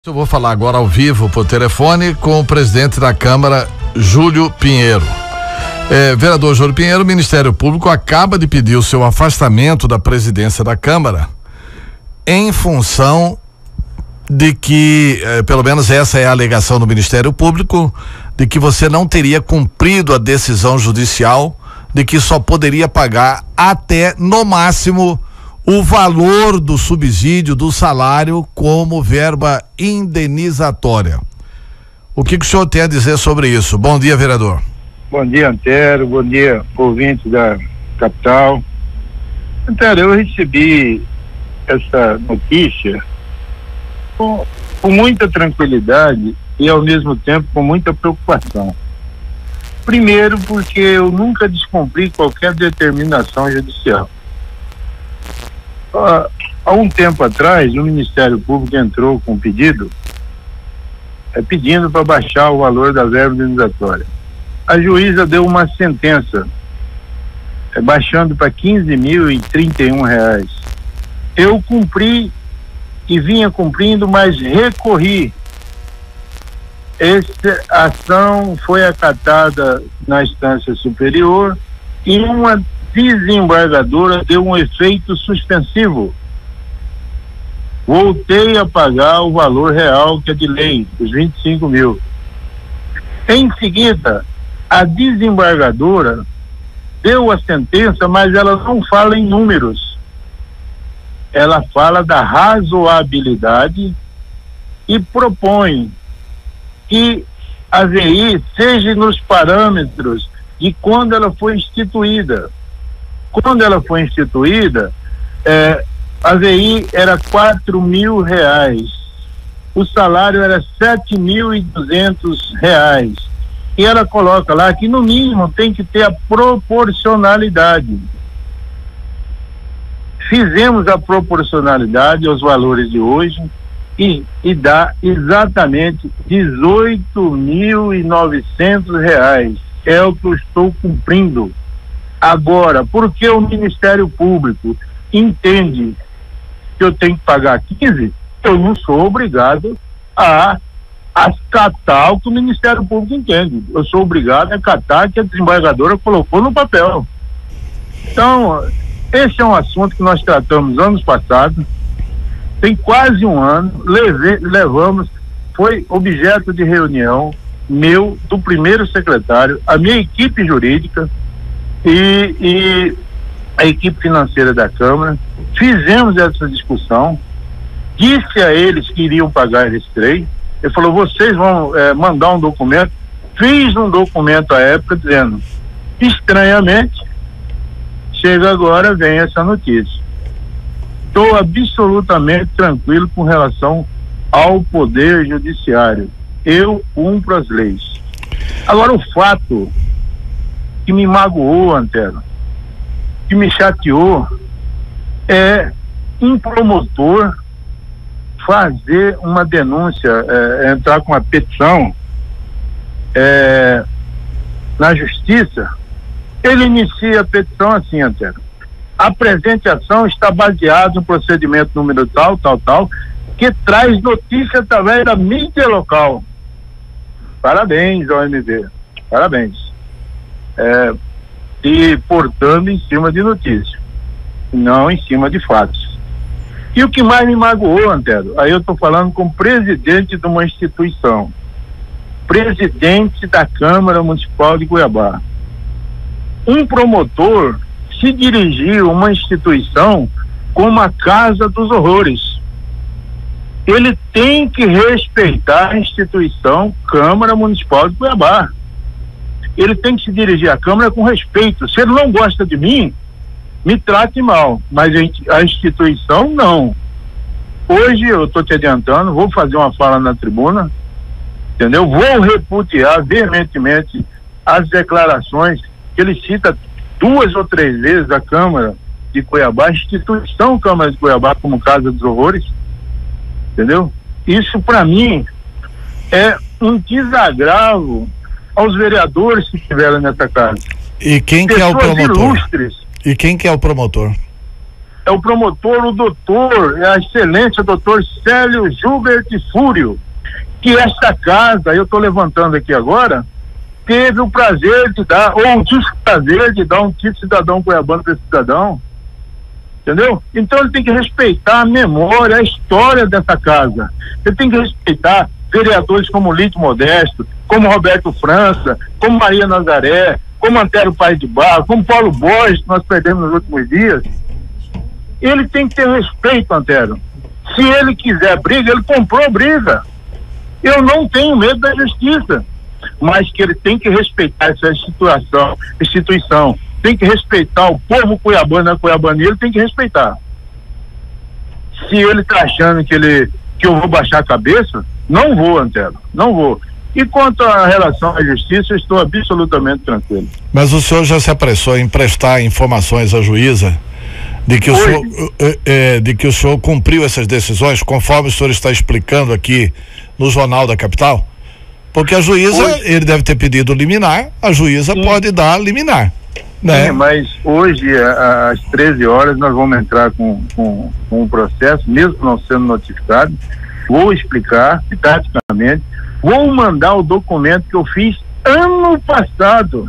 Eu vou falar agora ao vivo por telefone com o presidente da Câmara, Júlio Pinheiro. Vereador Júlio Pinheiro, o Ministério Público acaba de pedir o seu afastamento da presidência da Câmara em função de que, pelo menos essa é a alegação do Ministério Público, de que você não teria cumprido a decisão judicial de que só poderia pagar até, no máximo, o valor do subsídio do salário como verba indenizatória. O que o senhor tem a dizer sobre isso? Bom dia, vereador. Bom dia, Antero. Bom dia, ouvintes da capital. Antero, eu recebi essa notícia com muita tranquilidade e, ao mesmo tempo, com muita preocupação. Primeiro, porque eu nunca descumpri qualquer determinação judicial. Há um tempo atrás, o Ministério Público entrou com um pedido pedindo para baixar o valor da verba indenizatória. A juíza deu uma sentença baixando para R$15.031. Eu cumpri e vinha cumprindo, mas recorri. Essa ação foi acatada na instância superior e uma desembargadora deu um efeito suspensivo. Voltei a pagar o valor real que é de lei, os 25 mil. Em seguida, a desembargadora deu a sentença, mas ela não fala em números. Ela fala da razoabilidade e propõe que a VI seja nos parâmetros de quando ela foi instituída. Quando ela foi instituída, a VI era R$4.000, o salário era R$7.200, e ela coloca lá que no mínimo tem que ter a proporcionalidade. Fizemos a proporcionalidade aos valores de hoje e dá exatamente R$18.900, é o que eu estou cumprindo. Agora, porque o Ministério Público entende que eu tenho que pagar 15, eu não sou obrigado a acatar o que o Ministério Público entende. Eu sou obrigado a acatar que a desembargadora colocou no papel. Então, esse é um assunto que nós tratamos anos passados, tem quase um ano, levamos, foi objeto de reunião meu, do primeiro secretário, a minha equipe jurídica, e a equipe financeira da Câmara. Fizemos essa discussão, disse a eles que iriam pagar esse trem. Ele falou: vocês vão mandar um documento. Fiz um documento à época dizendo, estranhamente, chega agora, vem essa notícia. Estou absolutamente tranquilo com relação ao Poder Judiciário. Eu cumpro as leis. Agora, o fato que me magoou, Antero, que me chateou, é um promotor fazer uma denúncia, entrar com uma petição na justiça. Ele inicia a petição assim, Antero: a presente ação está baseada no procedimento número tal, que traz notícia através da mídia local. Parabéns, OMB, parabéns. E portando em cima de notícia, não em cima de fatos. E o que mais me magoou, Antero, aí eu estou falando com o presidente de uma instituição, presidente da Câmara Municipal de Cuiabá. Um promotor se dirigiu a uma instituição como a Casa dos Horrores. Ele tem que respeitar a instituição Câmara Municipal de Cuiabá. Ele tem que se dirigir à Câmara com respeito. Se ele não gosta de mim, me trate mal, mas a instituição não. Hoje eu estou te adiantando, vou fazer uma fala na tribuna, entendeu? Vou repudiar veementemente as declarações que ele cita 2 ou 3 vezes a Câmara de Cuiabá, a instituição Câmara de Cuiabá como Casa dos Horrores, entendeu? Isso para mim é um desagravo aos vereadores que estiveram nessa casa. E quem que é o promotor? Ilustres. E quem que é o promotor? é o promotor, o doutor, a excelência, doutor Célio Gilbert Fúrio, que esta casa, eu estou levantando aqui agora, teve o prazer de dar, ou o desprazer de dar um título cidadão cuiabano para esse cidadão, entendeu? Então ele tem que respeitar a memória, a história dessa casa. Ele tem que respeitar vereadores como Lito Modesto, como Roberto França, como Maria Nazaré, como Antero Paes de Barro, como Paulo Borges, que nós perdemos nos últimos dias. Ele tem que ter respeito, Antero. Se ele quiser briga, ele comprou briga. Eu não tenho medo da justiça, mas que ele tem que respeitar essa instituição, tem que respeitar o povo cuiabano, a cuiabania, ele tem que respeitar. Se ele está achando que eu vou baixar a cabeça, não vou, Antero, não vou. E quanto à relação à justiça, eu estou absolutamente tranquilo. Mas o senhor já se apressou em prestar informações à juíza de que o senhor cumpriu essas decisões, conforme o senhor está explicando aqui no Jornal da Capital? Porque a juíza, ele deve ter pedido liminar, a juíza pode dar liminar, né? Sim, mas hoje, às 13 horas, nós vamos entrar com um processo, mesmo não sendo notificado. Vou explicar didaticamente, vou mandar o documento que eu fiz ano passado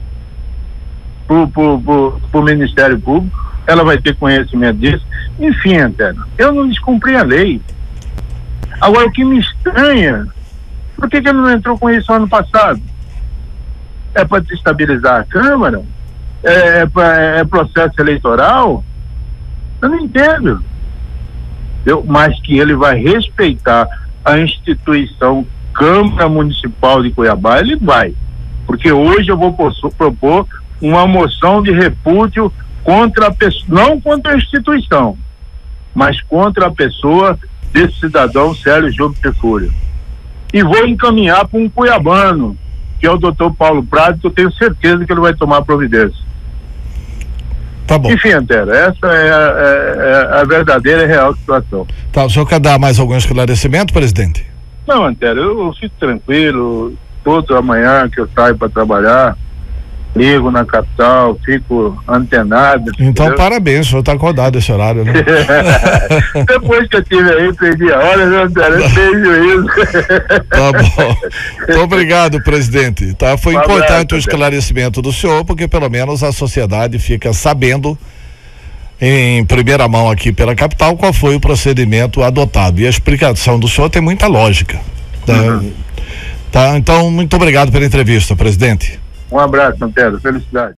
pro Ministério Público. Ela vai ter conhecimento disso. Enfim, Antero, eu não descumpri a lei. Agora, o que me estranha, por que ele não entrou com isso ano passado? É para desestabilizar a Câmara? É processo eleitoral? Eu não entendo. Mas que ele vai respeitar a instituição Câmara Municipal de Cuiabá, ele vai. Porque hoje eu vou propor uma moção de repúdio contra a pessoa, não contra a instituição, mas contra a pessoa desse cidadão Célio Gilbert Fúrio. E vou encaminhar para um cuiabano, que é o doutor Paulo Prado, que eu tenho certeza que ele vai tomar providência. Tá bom. Enfim, Antero, essa é a verdadeira e real situação. Tá, o senhor quer dar mais algum esclarecimento, presidente? Não, Antero, eu fico tranquilo, toda manhã que eu saio para trabalhar, ligo na capital, fico antenado. Então, entendeu? Parabéns, o senhor está acordado esse horário, né? Depois que eu tive aí, perdi a hora, né, Antero? Eu tenho juízo. Tá bom. Muito obrigado, presidente. Tá? Foi importante o esclarecimento do senhor, porque pelo menos a sociedade fica sabendo em primeira mão aqui pela capital qual foi o procedimento adotado. E a explicação do senhor tem muita lógica. Tá? Tá? Então, muito obrigado pela entrevista, presidente. Um abraço, Antero. Felicidade.